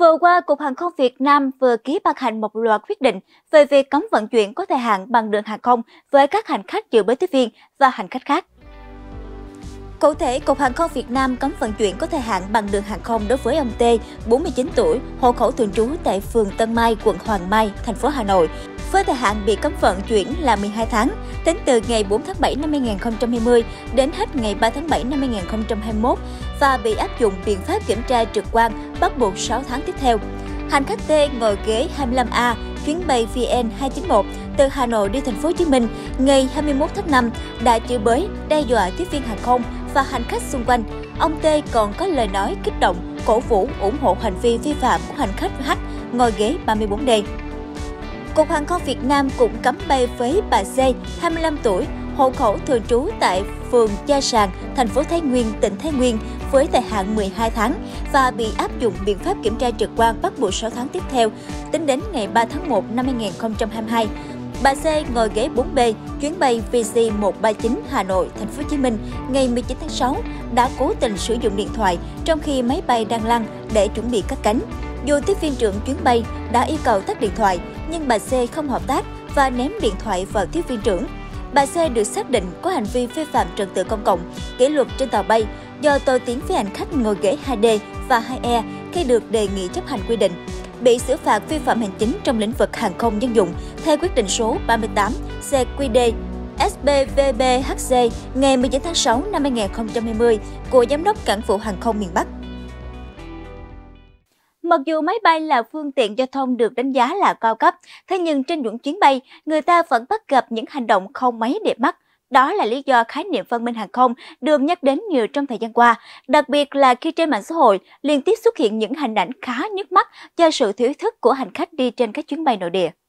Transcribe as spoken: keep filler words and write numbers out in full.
Vừa qua, Cục Hàng không Việt Nam vừa ký ban hành một loạt quyết định về việc cấm vận chuyển có thời hạn bằng đường hàng không với các hành khách dự bến tiếp viên và hành khách khác. Cụ thể, Cục Hàng không Việt Nam cấm vận chuyển có thời hạn bằng đường hàng không đối với ông T, bốn mươi chín tuổi, hộ khẩu thường trú tại phường Tân Mai, quận Hoàng Mai, thành phố Hà Nội, với thời hạn bị cấm vận chuyển là mười hai tháng, tính từ ngày bốn tháng bảy năm hai nghìn không trăm hai mươi đến hết ngày ba tháng bảy năm hai nghìn không trăm hai mươi mốt và bị áp dụng biện pháp kiểm tra trực quan bắt buộc sáu tháng tiếp theo. Hành khách T ngồi ghế hai mươi lăm A, chuyến bay V N hai chín một từ Hà Nội đi thành phố Hồ Chí Minh ngày hai mươi mốt tháng năm đã chửi bới, đe dọa tiếp viên hàng không và hành khách xung quanh. Ông T còn có lời nói kích động, cổ vũ, ủng hộ hành vi vi phạm của hành khách H ngồi ghế ba mươi bốn D. Cục Hàng không Việt Nam cũng cấm bay với bà C, hai mươi lăm tuổi, hộ khẩu thường trú tại phường Gia Sàng, thành phố Thái Nguyên, tỉnh Thái Nguyên với thời hạn mười hai tháng và bị áp dụng biện pháp kiểm tra trực quan bắt buộc sáu tháng tiếp theo, tính đến ngày ba tháng một năm hai nghìn không trăm hai mươi hai. Bà C ngồi ghế bốn B, chuyến bay V C một ba chín Hà Nội, thành phố Hồ Chí Minh ngày mười chín tháng sáu đã cố tình sử dụng điện thoại trong khi máy bay đang lăn để chuẩn bị cất cánh. Dù tiếp viên trưởng chuyến bay đã yêu cầu tắt điện thoại, nhưng bà C không hợp tác và ném điện thoại vào tiếp viên trưởng. Bà C được xác định có hành vi vi phạm trật tự công cộng, kỷ luật trên tàu bay do tôi tiến với hành khách ngồi ghế hai D và hai E khi được đề nghị chấp hành quy định, bị xử phạt vi phạm hành chính trong lĩnh vực hàng không dân dụng theo quyết định số ba mươi tám C Q D S B V B H C ngày mười chín tháng sáu năm hai nghìn không trăm hai mươi của Giám đốc Cảng vụ Hàng không miền Bắc. Mặc dù máy bay là phương tiện giao thông được đánh giá là cao cấp, thế nhưng trên những chuyến bay, người ta vẫn bắt gặp những hành động không mấy đẹp mắt. Đó là lý do khái niệm văn minh hàng không được nhắc đến nhiều trong thời gian qua, đặc biệt là khi trên mạng xã hội liên tiếp xuất hiện những hình ảnh khá nhức mắt do sự thiếu ý thức của hành khách đi trên các chuyến bay nội địa.